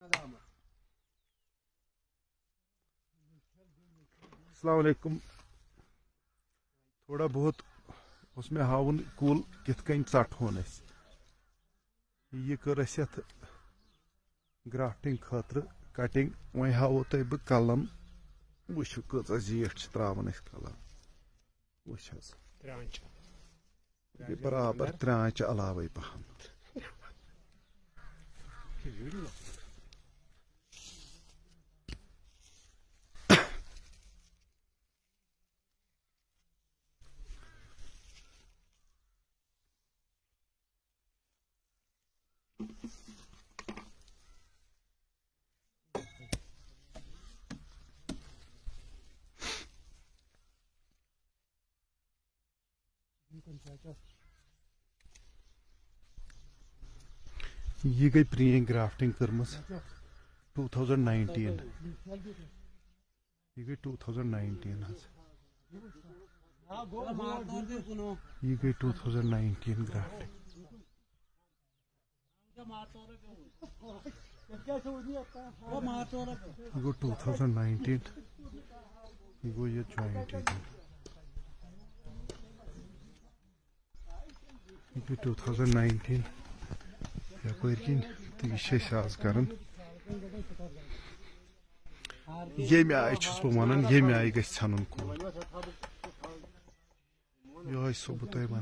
अस्सलाम वालेकुम। थोड़ा बहुत उस में हावन कुल कित कन षटहोन यह कर ग्राफ्टिंग खतर कटिंग वह हावो तुह बह कलम वुचु कच जीठ त्रावन कलम वुच बराबर त्रांच अलावे पहन यह गई प्री ग्राफ्टिंग कर्म 2019 यह गई 2019 यह गई 2019 ग्राफ्टिंग यह गो 2019 यह गो ये ज्वाइंट 2019 यपर कन तो यह आज कर ये आय वन ये आय ग सन कुल यह सब तुम वन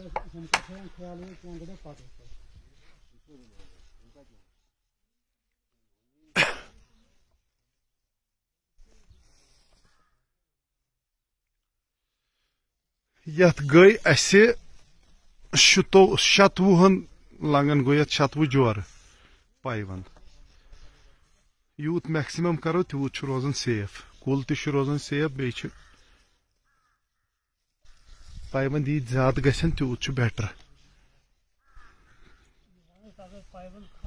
यथ गई असे 27 लंगन गो ये 27 जोर पाइवन यूत मैक्सिमम करो तूत रोजान सेफ कुल तोजान सेफ बे पाइवन दी ज्यादा गसन तूत बेटर